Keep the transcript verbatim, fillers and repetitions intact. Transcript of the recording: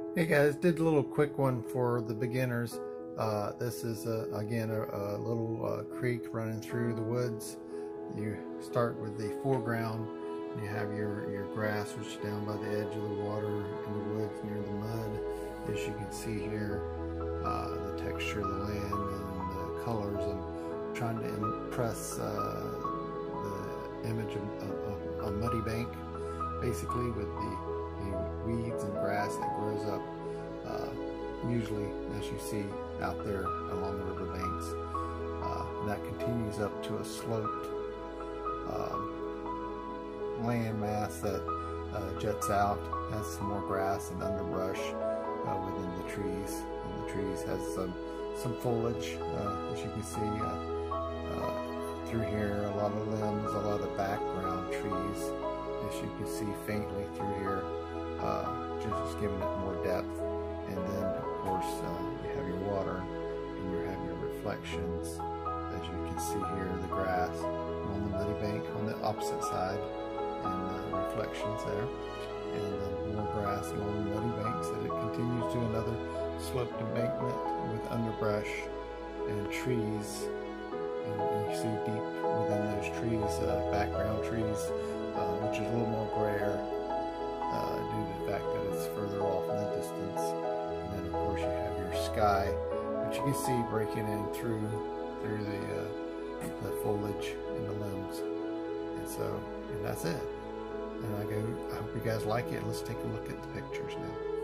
Hey guys, did a little quick one for the beginners. Uh, this is a, again a, a little uh, creek running through the woods. You start with the foreground. You have your, your grass, which is down by the edge of the water in the woods near the mud. As you can see here, uh, the texture of the land and the colors. I'm trying to impress uh, the image of, of a muddy bank, basically, with the weeds and grass that grows up uh, usually, as you see out there along the river banks. Uh, and that continues up to a sloped um, land mass that uh, jets out, has some more grass and underbrush uh, within the trees. And the trees has some some foliage, uh, as you can see uh, uh, through here. A lot of limbs, a lot of background trees, as you can see faintly through here. Uh, just giving it more depth. And then of course uh, you have your water and you have your reflections, as you can see here, the grass on the muddy bank on the opposite side, and uh, reflections there, and then more grass along the muddy banks as it continues to another sloped embankment with underbrush and trees. And you see deep within those trees, uh, background trees, uh, which is a little more grayer Uh, due to the fact that it's further off in the distance. And then of course you have your sky, which you can see breaking in through through the, uh, the foliage and the limbs. And so, and that's it. And I go, I hope you guys like it. Let's take a look at the pictures now.